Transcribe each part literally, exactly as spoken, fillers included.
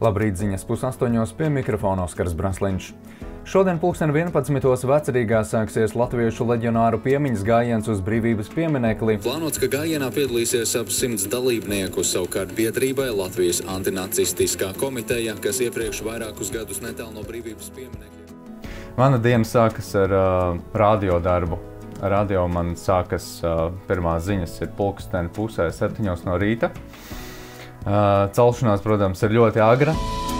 Labrīt, ziņas pusastoņos, pie mikrofona Oskars Brasliņš. Šodien pulksten vienpadsmitos Vecrīgā sāksies latviešu leģionāru piemiņas gājiens uz brīvības pieminekli. Plānots, ka gājienā piedalīsies ap simts dalībnieku, savukārt biedrībai Latvijas antinacistiskā komiteja, kas iepriekš vairākus gadus netālu no brīvības pieminekļa. Mana diena sākas ar uh, radio darbu. Radio man sākas, uh, pirmās ziņas ir pulksten pusē septiņos no rīta. Uh, celšanās, protams, ir ļoti agra.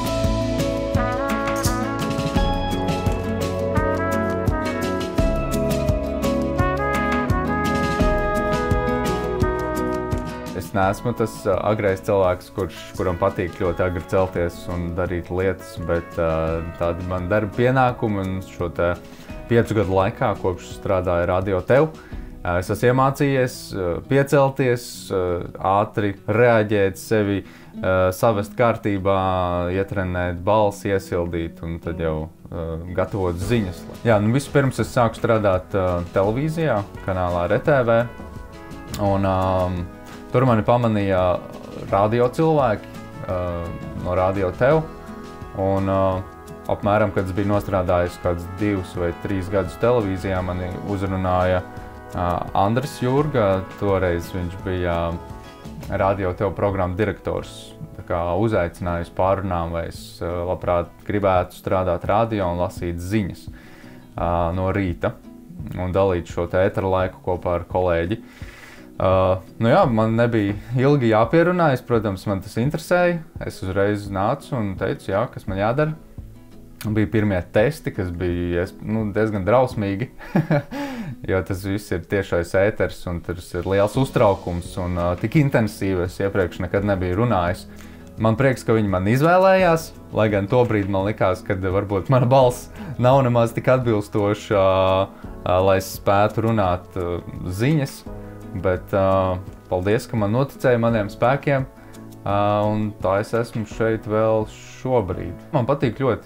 Es neesmu tas uh, agrais cilvēks, kurš, kuram patīk ļoti agri celties un darīt lietas, bet uh, tādi man darba pienākumi un šo te piecu gadu laikā, kopš strādāju Radio Tev, es esmu iemācījies piecelties, ātri reaģēt sevi, savest kārtībā, ietrenēt balsi, iesildīt un tad jau gatavot ziņas. Jā, nu vispirms es sāku strādāt televīzijā, kanālā R T V, un um, tur mani pamanīja radio cilvēki uh, no Radio Tev, un uh, apmēram, kad es biju nostrādājis kāds divus vai trīs gadus televīzijā, mani uzrunāja uh, Andris Jurga, toreiz viņš bija Radio Tev programmu direktors, tā kā uzaicināja uz pārunām, vai es uh, labprāt gribētu strādāt radio un lasīt ziņas uh, no rīta un dalīt šo te ētera laiku kopā ar kolēģi. Uh, nu jā, man nebija ilgi jāpierunājas, protams, man tas interesēja. Es uzreiz nācu un teicu, jā, kas man jādara. Bija pirmie testi, kas bija nu, diezgan drausmīgi, jo tas viss ir tiešais ēters un tas ir liels uztraukums un uh, tik intensīvi es iepriekš nekad nebiju runājis. Man prieks, ka viņi man izvēlējās, lai gan tobrīd man likās, ka varbūt mana balss nav nemaz tik atbilstoša, uh, uh, lai es spētu runāt uh, ziņas, bet uh, paldies, ka man noticēja maniem spēkiem uh, un tā es esmu šeit vēl šobrīd. Man patīk ļoti.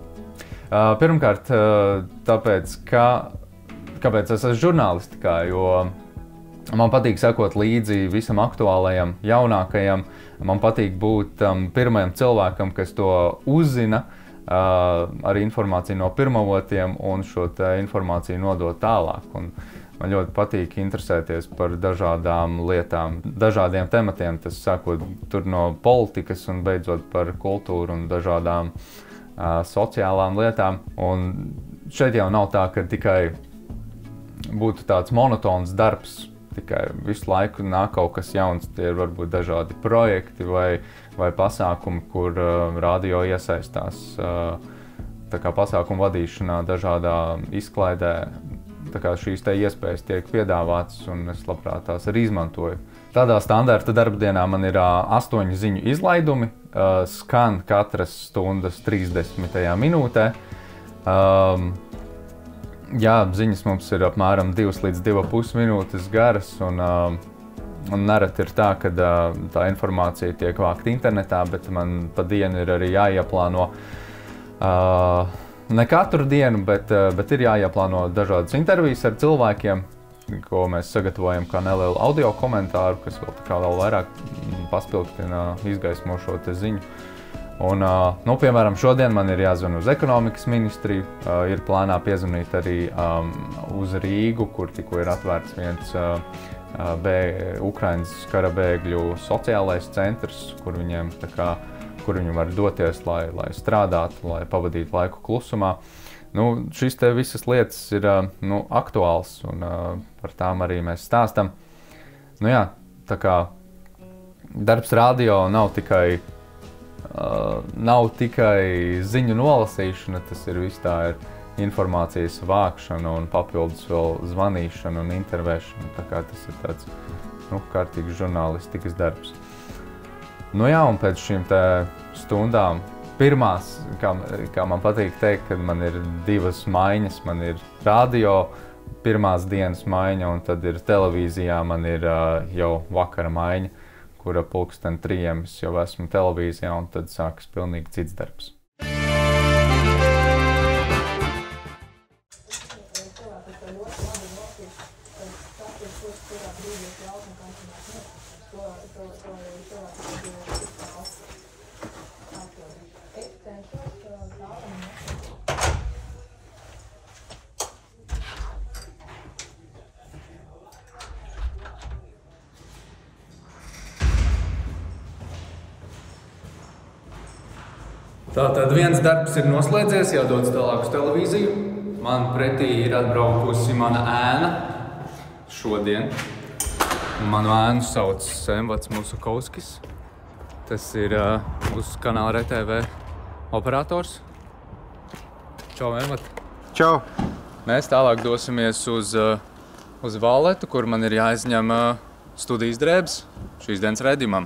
Uh, pirmkārt, uh, tāpēc, ka, kāpēc es esmu žurnālistikā, jo man patīk sekot līdzi visam aktuālajam, jaunākajam. Man patīk būt um, pirmajam cilvēkam, kas to uzzina uh, ar informāciju no pirmavotiem un šo te informāciju nodot tālāk. Un man ļoti patīk interesēties par dažādām lietām, dažādiem tematiem, tas sākot tur no politikas un beidzot par kultūru un dažādām Uh, sociālām lietām. Un šeit jau nav tā, ka tikai būtu tāds monotons darbs, tikai visu laiku nāk kaut kas jauns. Tie ir varbūt dažādi projekti vai, vai pasākumi, kur uh, radio iesaistās uh, tā kā pasākumu vadīšanā, dažādā izklaidē. Tā kā šīs te iespējas tiek piedāvātas un es labprāt tās arī izmantoju. Tādā standarta darbdienā man ir uh, astoņi ziņu izlaidumi, uh, skan katras stundas trīsdesmitajā minūtē. Um, jā, ziņas mums ir apmēram divas līdz divas pus minūtes garas, un, uh, un nereti ir tā, ka uh, tā informācija tiek vākta internetā, bet man pa dienu ir arī jāieplāno. Uh, ne katru dienu, bet, uh, bet ir jāieplāno dažādas intervijas ar cilvēkiem, ko mēs sagatavojam kā nelielu audio komentāru, kas vēl tā kā vēl vairāk paspilgtina izgaismo šo te ziņu. Un, nu, piemēram, šodien man ir jāzvan uz ekonomikas ministriju, ir plānā piezvanīt arī um, uz Rīgu, kur tikko ir atvērts viens uh, bē, Ukrainas kara bēgļu sociālais centrs, kur viņiem tā kā, kur viņi var doties, lai, lai strādātu, lai pavadītu laiku klusumā. Nu, šīs te visas lietas ir nu, aktuāls un uh, par tām arī mēs stāstam. Nu jā, tā kā darbs radio nav tikai, uh, nav tikai ziņu nolasīšana, tas ir viss tā ir informācijas vākšana un papildus vēl zvanīšana un intervēšana. Tā kā tas ir tāds nu, kārtīgs žurnālistikas darbs. Nu jā, un pēc šīm te stundām pirmās, kā, kā man patīk teikt, kad man ir divas maiņas, man ir radio pirmās dienas maiņa un tad ir televīzijā, man ir uh, jau vakara maiņa, kura pulksten trijiem es jau esmu televīzijā un tad sākas pilnīgi cits darbs. Tātad viens darbs ir noslēdzies, jādodas tālāk uz televīziju. Man pretī ir atbraukusi mana ēna šodien. Manu ēnu sauc Emvats Musakovskis. Tas ir uh, uz kanāla R T V operators. Čau, Emvat! Čau! Mēs tālāk dosimies uz, uh, uz Valletu, kur man ir jāizņem uh, studijas drēbes šīs dienas redzījumam.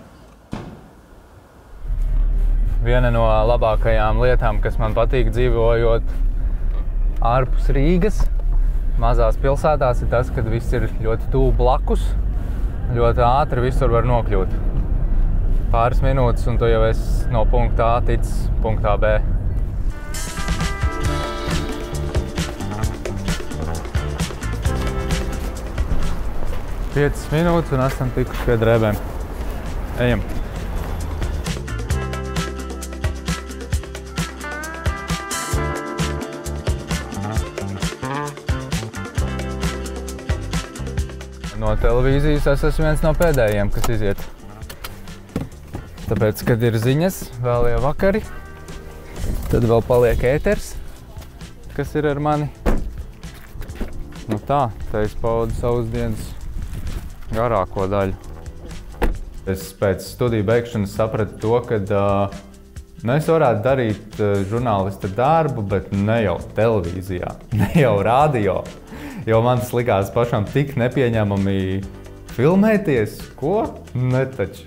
Viena no labākajām lietām, kas man patīk dzīvojot ārpus Rīgas, mazās pilsētās, ir tas, ka viss ir ļoti tuvu blakus, ļoti ātri visur var nokļūt. Pāris minūtes, un tu jau esi no punkta A ticis punktā B. Piecas minūtes, un esam tikuši pie drēbēm. Ejam! No televīzijas es esmu viens no pēdējiem, kas iziet. Tāpēc, kad ir ziņas, vēlie vakari, tad vēl paliek ēters, kas ir ar mani. Nu tā, tā es paudu savas dienas garāko daļu. Es pēc studiju beigšanas sapratu to, ka uh, mēs varētu darīt uh, žurnālista darbu, bet ne jau televīzijā, ne jau radio. Jo man tas likās pašam tik nepieņemami filmēties, ko? Ne taču.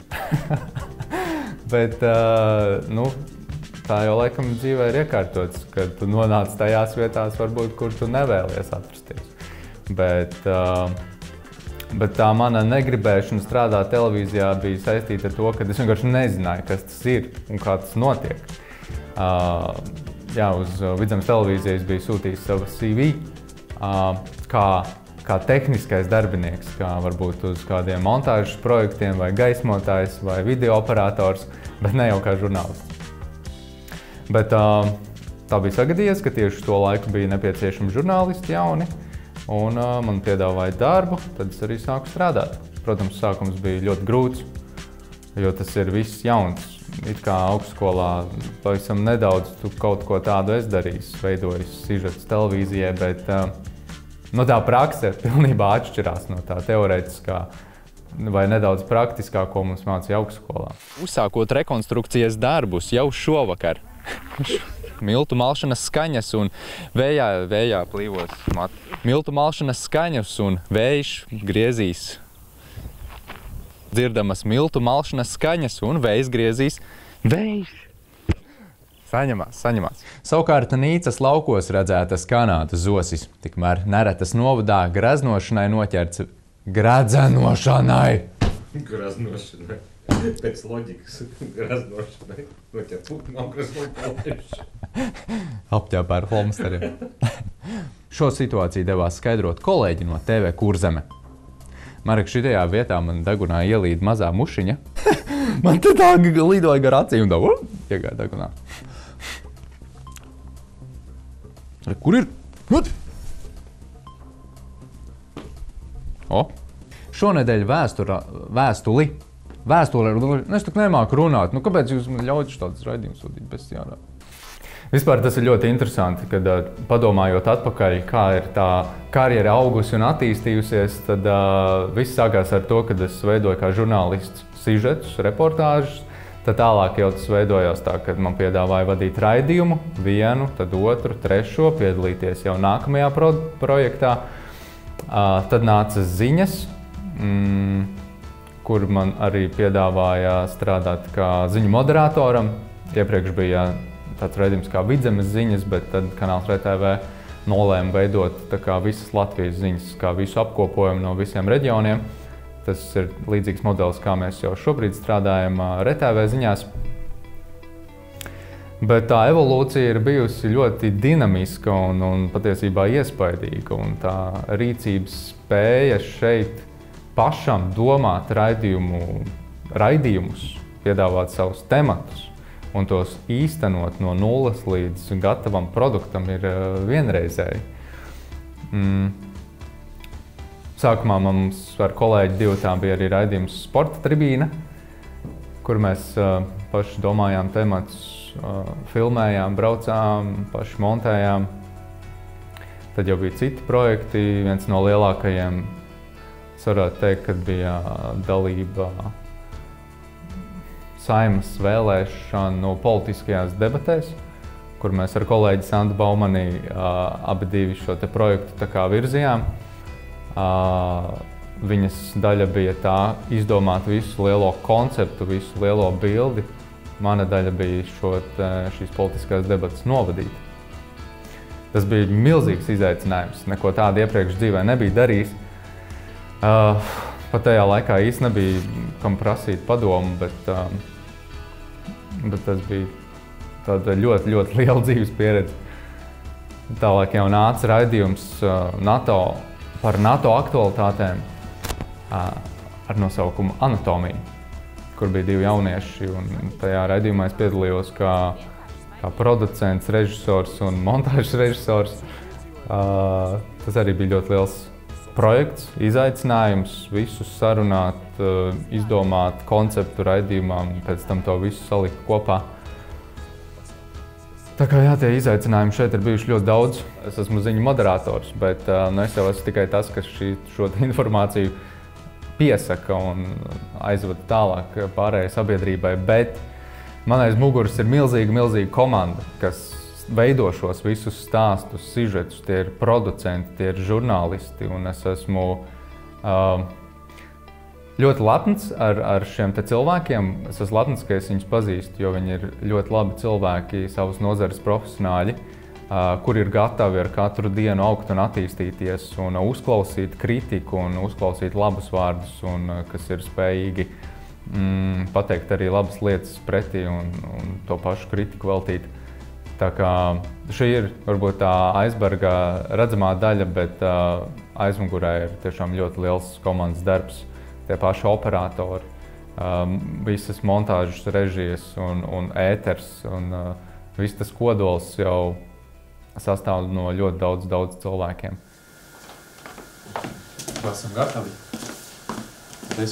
Bet, uh, nu, tā jau laikam dzīvē ir iekārtots, kad tu nonāc tajās vietās, varbūt, kur tu nevēlies atrasties. Bet, uh, bet tā mana negribēšana strādāt televīzijā bija saistīta ar to, ka es vienkārši nezināju, kas tas ir un kā tas notiek. Uh, jā, uz Vidzemes televīzijas biju sūtījis savu C V. Uh, kā, kā tehniskais darbinieks, kā varbūt uz kādiem montāžas projektiem, vai gaismotājs, vai video operators, bet ne jau kā žurnālists. Bet uh, tā bija sagadījies, ka tieši to laiku bija nepieciešami žurnālisti jauni, un uh, man piedāvāja darbu, tad es arī sāku strādāt. Protams, sākums bija ļoti grūts, jo tas ir viss jauns. It kā augstskolā pavisam nedaudz tu kaut ko tādu es darījis, veidojis sižetus televīzijai, bet uh, no tā prakse pilnībā atšķirās no tā teorētiskā vai nedaudz praktiskā, ko mums mācīja augstskolā. Uzsākot rekonstrukcijas darbus jau šovakar. Miltu malšanas skaņas un vējā, vējā plīvos mati. Miltu malšanas skaņas un vējš griezīs. Dzirdamas miltu malšanas skaņas un vējs griezīs. Vējš! Saņemās, saņemās. Savukārt Nīcas laukos redzētas kanātu zosis, tikmēr Neretas novadā graznošanai noķerts gradzenošanai. Graznošanai. Pēc loģikas graznošanai. Noķert nav graznošanai. Apķēpā ar holmsteriem. Šo situāciju devās skaidrot kolēģi no T V Kurzeme. Marek, šitajā vietā man degunā ielīd mazā mušiņa. Man te tā lidoja gar acīm un tā, uh, iegāja degunā. Kur ir? O! Šonedēļ vēstura, vēstuli. Vēstuli, es tak nemāku runāt. Nu, kāpēc jūs man ļaujuši tādas raidījumus sūtīt bez jārā? Vispār tas ir ļoti interesanti, kad padomājot atpakaļ, kā ir tā karjera augusi un attīstījusies, tad uh, viss sākās ar to, kad es veidoju kā žurnālists sižetus, reportāžus. Tad tālāk jau tas veidojās tā, kad man piedāvāja vadīt raidījumu, vienu, tad otru, trešo, piedalīties jau nākamajā pro projektā. Uh, tad nāca ziņas, mm, kur man arī piedāvāja strādāt kā ziņu moderatoram. Iepriekš bija tāds raidījums kā Vidzemes ziņas, bet tad kanāls R T V nolēma veidot tā kā visas Latvijas ziņas, kā visu apkopojumu no visiem reģioniem. Tas ir līdzīgs modelis, kā mēs jau šobrīd strādājam R T V ziņās. Bet tā evolūcija ir bijusi ļoti dinamiska un, un patiesībā iespaidīga. Un tā rīcības spēja šeit pašam domāt raidījumu, raidījumus, piedāvāt savus tematus un tos īstenot no nulles līdz gatavam produktam ir vienreizēji. Mm. Sākumā mums ar kolēģi divu bija arī raidījums Sporta tribīna, kur mēs uh, paši domājām tematus, uh, filmējām, braucām, paši montējām. Tad jau bija citi projekti, viens no lielākajiem, es varētu teikt, kad bija dalība Saeimas vēlēšanu no politiskajās debatēs, kur mēs ar kolēģi Sandu Baumani uh, abi divi šo te projektu tā kā virzījām. Uh, viņas daļa bija tā izdomāt visu lielo konceptu, visu lielo bildi. Mana daļa bija šo te, šīs politiskās debatas novadīt. Tas bija milzīgs izaicinājums, neko tādu iepriekš dzīvē nebija darījis. Uh, pat tajā laikā īsti nebija kam prasīt padomu, bet, uh, bet tas bija tāda ļoti, ļoti liela dzīves pieredze. Tālāk jau nāca raidījums uh, NATO par NATO aktualitātēm uh, ar nosaukumu Anatomija, kur bija divi jaunieši, un tajā raidījumā es piedalījos kā, kā producents, režisors un montāžas režisors. Uh, tas arī bija ļoti liels projekts, izaicinājums, visus sarunāt, uh, izdomāt konceptu raidījumam, pēc tam to visu salikt kopā. Tā kā jā, tie izaicinājumi šeit ir bijuši ļoti daudz. Es esmu ziņu moderators, bet uh, nu, es jau esmu tikai tas, kas šī, šo informāciju piesaka un aizvada tālāk pārējai sabiedrībai. Bet man aiz muguras ir milzīga, milzīga komanda, kas veido šos visus stāstus, sižetus. Tie ir producenti, tie ir žurnālisti, un es esmu uh, ļoti lepns ar, ar šiem te cilvēkiem. Es esmu lepns, ka es viņus pazīstu, jo viņi ir ļoti labi cilvēki, savas nozares profesionāļi, uh, kuri ir gatavi ar katru dienu augt un attīstīties un uzklausīt kritiku un uzklausīt labus vārdus, un uh, kas ir spējīgi mm, pateikt arī labas lietas pretī un, un to pašu kritiku veltīt. Tā kā šī ir varbūt tā aizberga redzamā daļa, bet uh, aizmugurē ir tiešām ļoti liels komandas darbs. Tie paši operatori, um, visas montāžas režijas un, un ēters, un uh, viss tas kodols jau sastāv no ļoti daudz, daudz cilvēkiem. Esam gatavi. Paldies.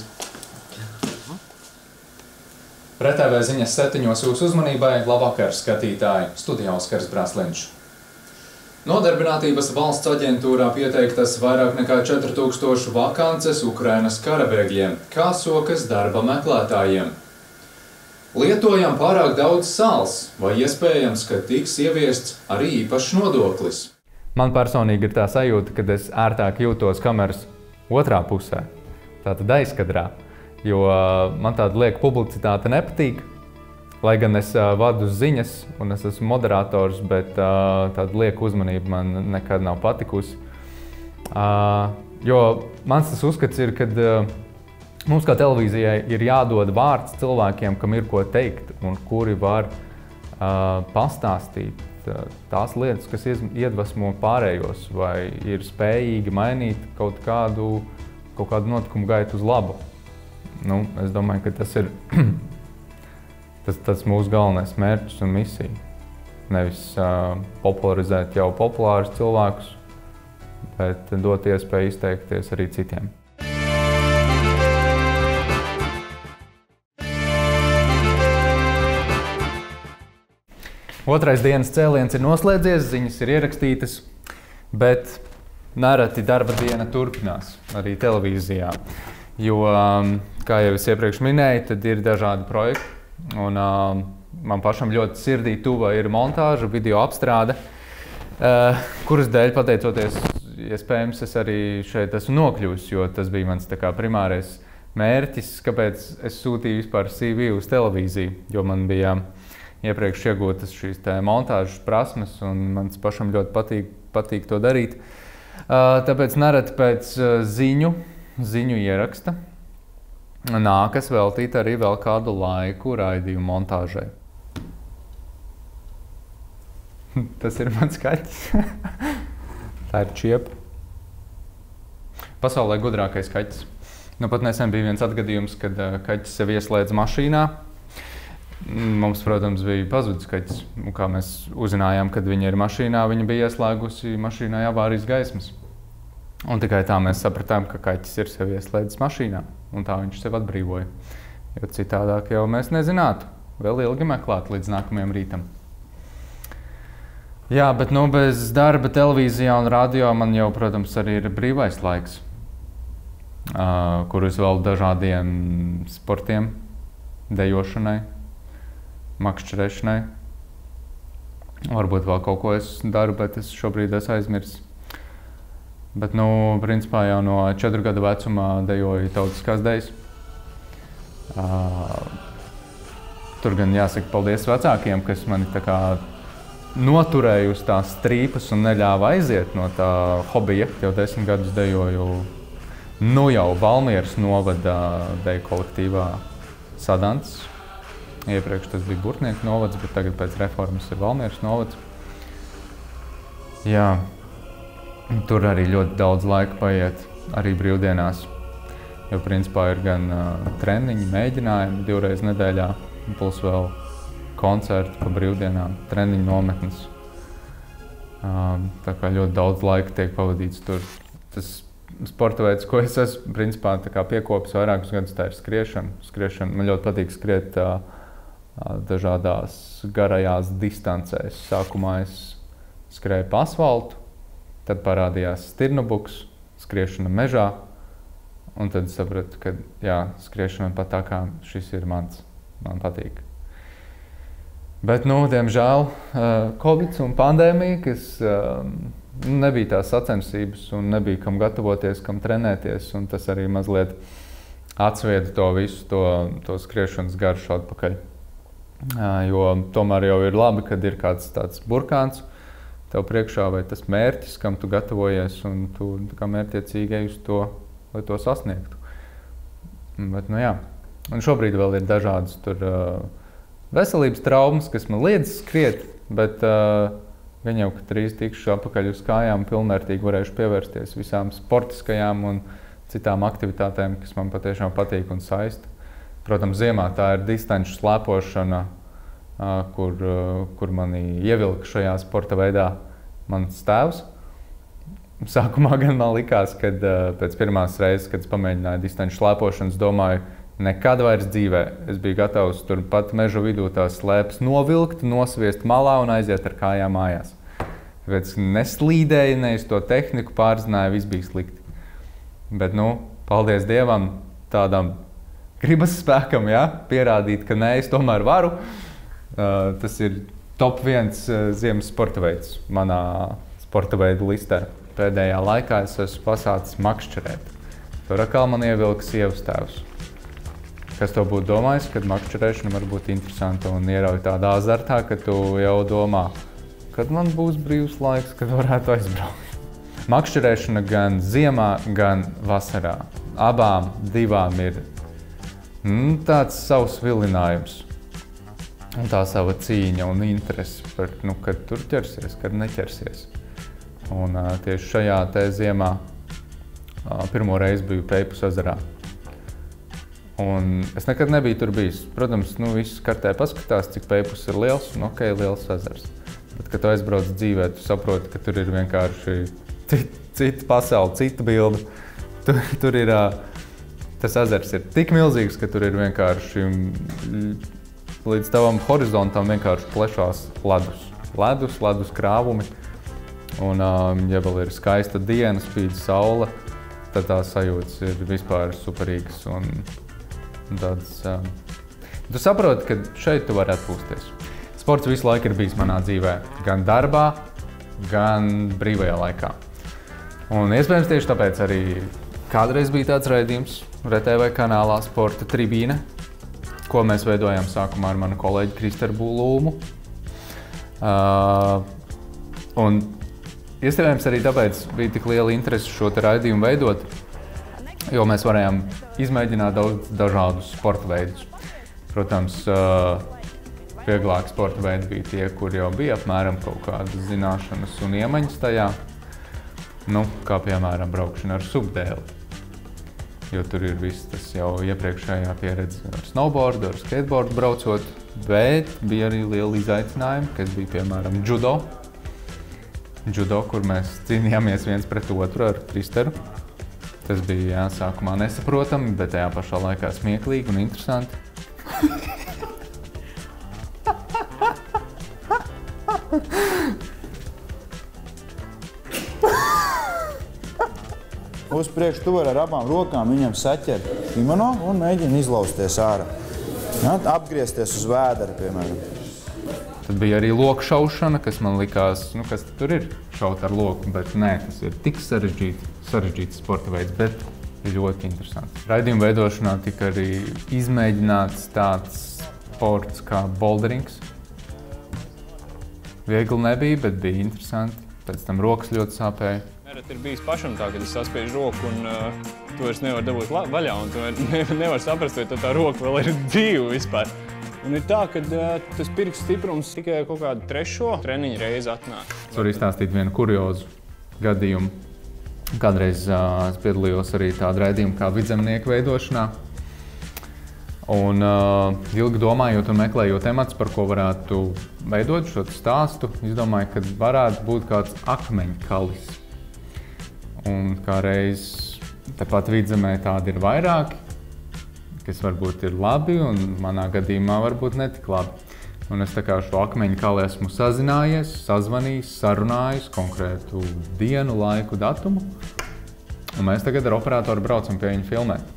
Pre T V ziņas septiņos jūsu uzmanībai. Labvakar, skatītāji, studijā Oskars Brāsliņš. Nodarbinātības valsts aģentūrā pieteiktas vairāk nekā četri tūkstoši vakances Ukrainas karabēgļiem, kā sokas darba meklētājiem. Lietojam pārāk daudz sāls, vai iespējams, ka tiks ieviests arī īpašs nodoklis? Man personīgi ir tā sajūta, ka es ērtāk jūtos kameras otrā pusē, tātad aizkadrā, jo man tāda lieka publicitāte nepatīk. Lai gan es uh, vadu ziņas un es esmu moderators, bet uh, tāda lieka uzmanība man nekad nav patikusi. Uh, jo mans tas uzskats ir, ka uh, mums kā televīzijai ir jādod vārds cilvēkiem, kam ir ko teikt un kuri var uh, pastāstīt uh, tās lietas, kas iedvesmo pārējos vai ir spējīgi mainīt kaut kādu, kaut kādu notikumu gaitu uz labu. Nu, es domāju, ka tas ir Tas, tas mūsu galvenais mērķis un misija. Nevis uh, popularizēt jau populārus cilvēkus, bet dot iespēju izteikties arī citiem. Otrais dienas cēliens ir noslēdzies, ziņas ir ierakstītas, bet nereti darba diena turpinās arī televīzijā. Jo, um, kā jau es iepriekš minēju, tad ir dažādi projekti. Un, uh, man pašam ļoti sirdī tuva ir montāža, video apstrāde, uh, kuras dēļ, pateicoties, iespējams, es arī šeit esmu nokļuvis, jo tas bija mans tā kā primārais mērķis, kāpēc es sūtīju vispār C V uz televīziju, jo man bija iepriekš iegūtas šīs te montāžas prasmes, un man pašam ļoti patīk, patīk to darīt. Uh, tāpēc nereti pēc uh, ziņu, ziņu ieraksta nākas veltīt arī vēl kādu laiku raidījumu montāžai. Tas ir mans kaķis. Tā ir Čiepa. Pasaulē gudrākais kaķis. Nu, pat nesen bija viens atgadījums, kad kaķis sev ieslēdz mašīnā. Mums, protams, bija pazudis kaķis. Un kā mēs uzzinājām, kad viņa ir mašīnā, viņa bija ieslēgusi mašīnā avārijas gaismas. Un tikai tā mēs sapratām, ka kaķis ir sev ieslēdzis mašīnā. Un tā viņš sev atbrīvoja. Jo citādāk jau mēs nezinātu. Vēl ilgi meklēt līdz nākamajam rītam. Jā, bet nu, bez darba televīzijā un radio man jau, protams, arī ir brīvais laiks, uh, kur es vēl dažādiem sportiem, dejošanai, makšķerēšanai. Varbūt vēl kaut ko es daru, bet es šobrīd esmu aizmirsis. Bet, nu, principā jau no četru gadu vecumā dejoju tautiskās dejas. Uh, tur gan jāsaka paldies vecākiem, kas mani tā kā noturēju uz tās strīpas un neļāva aiziet no tā hobija. Jau desmit gadus dejoju nu jau Valmieras novada deju kolektīvā Sadants. Iepriekš tas bija Burtnieku novads, bet tagad pēc reformas ir Valmieras novads. Jā, tur arī ļoti daudz laika paiet, arī brīvdienās. Jo principā ir gan uh, treniņi, mēģinājumi divreiz nedēļā, plus vēl koncerti pa brīvdienām, treniņu nometnes. Um, tā kā ļoti daudz laika tiek pavadīts tur. Tas sporta veids, ko es esmu principā tā kā piekopis vairākus gadus, tā ir skriešana. skriešana. Man ļoti patīk skriet uh, dažādās garajās distancēs. Sākumā es skrēju pa asfaltu, tad parādījās stirnobuks, skriešana mežā. Un tad sapratu, ka jā, skriešana pat tā kā šis ir mans, man patīk. Bet, nu, diemžēl, Covid un pandēmija, kas nebija tās sacensības un nebija kam gatavoties, kam trenēties, un tas arī mazliet atsvieda to visu, to, to skriešanas garšu atpakaļ. Jo tomēr jau ir labi, kad ir kāds tāds burkāns tev priekšā vai tas mērķis, kam tu gatavojies, un tu kā mērķiecīgi ej uz to, lai to sasniegtu. Bet, nu jā, un šobrīd vēl ir dažādas tur veselības traumas, kas man liedz skriet, bet uh, gan jau, ka drīz tikšu atpakaļ uz kājām, pilnvērtīgi varēšu pievērsties visām sportiskajām un citām aktivitātēm, kas man patiešām patīk un saista. Protams, ziemā tā ir distanču slēpošana, uh, kur, uh, kur mani ievilka šajā sporta veidā mans tēvs. Sākumā gan man likās, kad uh, pēc pirmās reizes, kad es pamēģināju distanču slēpošanas, domāju, nekad vairs dzīvē. Es biju gatavs tur pat meža vidū tās slēpes novilkt, nosviest malā un aiziet ar kājām mājās. Tāpēc neslīdēju, ne uz to tehniku pārzināju, viss bija slikti. Bet, nu, paldies Dievam, tādam gribas spēkam, ja, pierādīt, ka nē, es tomēr varu. Uh, tas ir top viens uh, ziemas sporta veids manā sporta veidu listē. Pēdējā laikā es esmu pasācis makšķerēt. Tur atkal man ievilka sievas tēvs. Kas to būtu domājis, kad makšķerēšana var būt interesanta un ierauj tādā azartā, ka tu jau domā, kad man būs brīvs laiks, kad varētu aizbraukt. Makšķerēšana gan ziemā, gan vasarā. Abām divām ir mm, tāds savs vilinājums. Un tā sava cīņa un interese par, nu, kad tur ķersies, kad neķersies. Un uh, tieši šajā te ziemā uh, pirmo reizi biju Peipus ezerā. Un es nekad nebiju tur bijis. Protams, nu, viss kartē paskatās, cik Peipus ir liels, un ok, liels ezers. Bet, kad tu aizbrauc dzīvē, tu saproti, ka tur ir vienkārši cita, cita pasaule, cita bilde. Tur, tur ir, tas ezers ir tik milzīgs, ka tur ir vienkārši līdz tavam horizontam vienkārši plešās ledus. Ledus, ledus krāvumi. Un, ja vēl ir skaista diena, spīd saule, tad tās sajūtas ir vispār superīgas. Un, Tāds, um, tu saproti, ka šeit tu vari atpūsties. Sports visu laiku ir bijis manā dzīvē, gan darbā, gan brīvajā laikā. Un iespējams tieši tāpēc arī kādreiz bija tāds raidījums R T V kanālā Sporta tribīne, ko mēs veidojām sākumā ar manu kolēģi Kristaru Lūmu. Uh, un iespējams arī tāpēc bija tik liela interese šo te raidījumu veidot, jo mēs varējām izmēģināt daudz dažādus sporta veidus. Protams, vieglāki sporta veidi bija tie, kur jau bija apmēram kaut kādas zināšanas un iemaņas tajā. Nu, kā piemēram braukšana ar subdēli. Jo tur ir viss tas jau iepriekšējā pieredze ar snowboardu, ar skateboardu braucot. bet bija arī liela izaicinājuma, kas bija piemēram judo. Judo, kur mēs cīnījāmies viens pret otru ar tristeru. Tas bija, jā, sākumā nesaprotami, bet tajā pašā laikā smieklīgi un interesanti. Uz priekšu tu vari ar abām rokām viņam saķert kimono un mēģina izlausties ārā. Ja, apgriezties uz vēdera, piemēram. Tad bija arī loku šaušana, kas man likās, nu kas tur ir šaut ar loku, bet nē, tas ir tik sarežģīti, sarežģīts sporta veids, bet ir ļoti interesants. Raidījuma veidošanā tika arī izmēģināts tāds sports kā boulderings. Viegli nebija, bet bija interesanti. Pēc tam rokas ļoti sāpēja. Nerad ir bijis pašam tā, kad es saspiežu roku un uh, tu vairs nevar dabūt vaļā un tu nevar saprast, vai tā roka vēl ir dzīva vispār. Un ir tā, ka uh, tas pirksts stiprums tikai kaut kādu trešo treniņu reizi atnāk. Es varu izstāstīt vienu kuriozu gadījumu. Kādreiz uh, es piedalījos arī tādu raidījumu kā vidzemnieku veidošanā. Un uh, ilgi domājot un meklējot temats, par ko varētu veidot šo stāstu, izdomāju, ka varētu būt kāds akmeņkalis. Un kā reiz tepat vidzemē tādi ir vairāki, kas varbūt ir labi, un manā gadījumā varbūt netik labi. Un es tā kā šo akmeņu kali esmu sazinājies, sazvanījis, sarunājis konkrētu dienu, laiku, datumu. Un mēs tagad ar operatoru braucam pie viņa filmēt.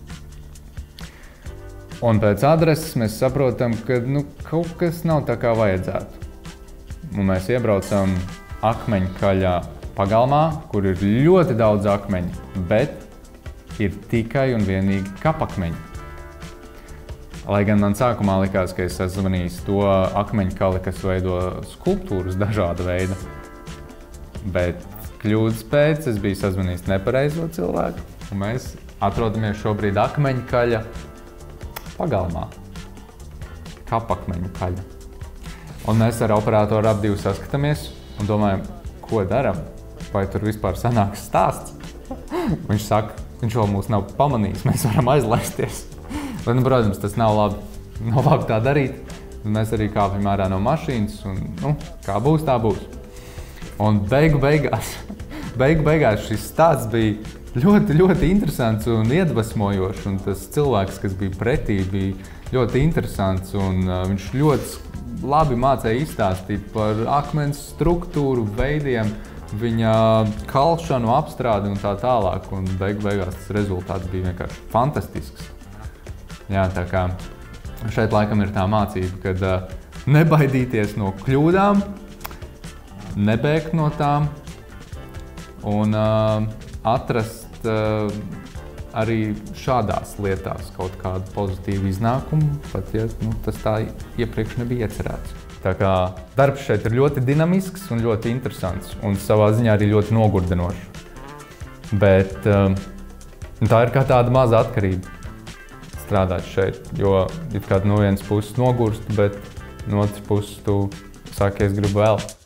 Un pēc adreses mēs saprotam, ka nu, kaut kas nav tā kā vajadzētu. Un mēs iebraucam akmeņu kaļā pagalmā, kur ir ļoti daudz akmeņu, bet ir tikai un vienīgi kapakmeņi. Lai gan man sākumā likās, ka es esmu zvanījis to akmeņu kali, kas veido skulptūras dažāda veida. Bet kļūdas pēc es biju sazvanījis nepareizo cilvēku, un mēs atrodamies šobrīd akmeņu kaļa pagalmā. Kapakmeņu kaļa. Un mēs ar operatoru ap divu saskatāmies un domājam, ko daram? Vai tur vispār sanāks stāsts? Viņš saka, viņš vēl mūs nav pamanījis, mēs varam aizlaisties. Bet, nu, protams, tas nav labi, nav labi tā darīt. Mēs arī kāpjam ārā no mašīnas un, nu, kā būs, tā būs. Un beigu beigās, beigu beigās šis stāsts bija ļoti, ļoti interesants un iedvesmojošs. Un tas cilvēks, kas bija pretī, bija ļoti interesants un uh, viņš ļoti labi mācēja izstāstīt par akmens struktūru, veidiem, viņa kalšanu, apstrādi un tā tālāk. Un beigu beigās tas rezultāts bija vienkārši fantastisks. Jā, tā kā šeit laikam ir tā mācība, kad uh, nebaidīties no kļūdām, nebēgt no tām un uh, atrast uh, arī šādās lietās kaut kādu pozitīvu iznākumu, pat ja nu, tas tā iepriekš nebija iecerēts. Tā kā darbs šeit ir ļoti dinamisks un ļoti interesants un savā ziņā arī ļoti nogurdinošs. Bet uh, tā ir kā tāda maza atkarība. Strādāt šeit, jo it kā no vienas puses nogurst, bet no otras puses tu sāki, es gribu vēl.